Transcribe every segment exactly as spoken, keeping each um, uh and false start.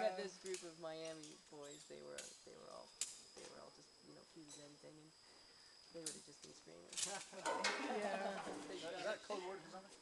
met this group of Miami boys. They were they were all they were all just you know cute as anything, and they would have just been screaming. Yeah. Is that code word for something?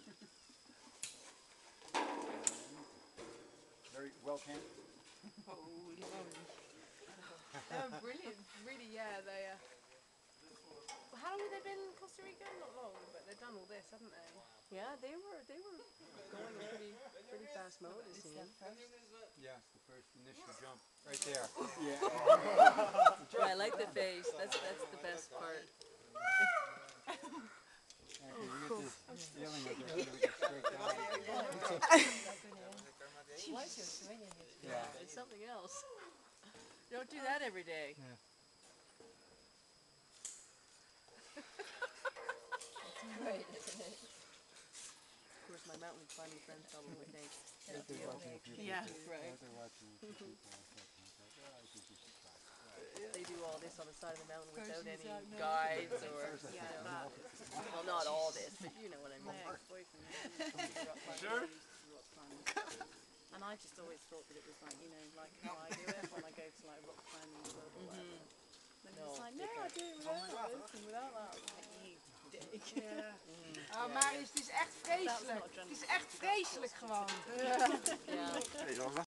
Very well panned. Holy moly. They were brilliant. Really, yeah. They. Uh, how long have they been in Costa Rica? Not long, but they've done all this, haven't they? Yeah, they were they were going a pretty pretty fast mode. It seemed. Yes, the first initial jump right there. Yeah. Yeah, I like the face. That's that's the best part. Okay, we get this feeling of it. We get straight down. Yeah, it's something else. You don't do that every day. Yeah. That's great, isn't it? Of course, my mountain climbing friends probably think. If they're watching a few people. Yeah. Right. If they're watching a few people, I thought, well, I think you should try. They do all this on the side of the mountain without any guides or, you know, well, not all this, but you know what I mean. Sure. And I just always thought that it was like, you know, like how I do it when I go to like rock climbing club or whatever. And No, it's like, no, I do it without this and without that. I was like, you dick. Ja. Oh, maar het is echt vreselijk. Het is echt vreselijk gewoon. Ja.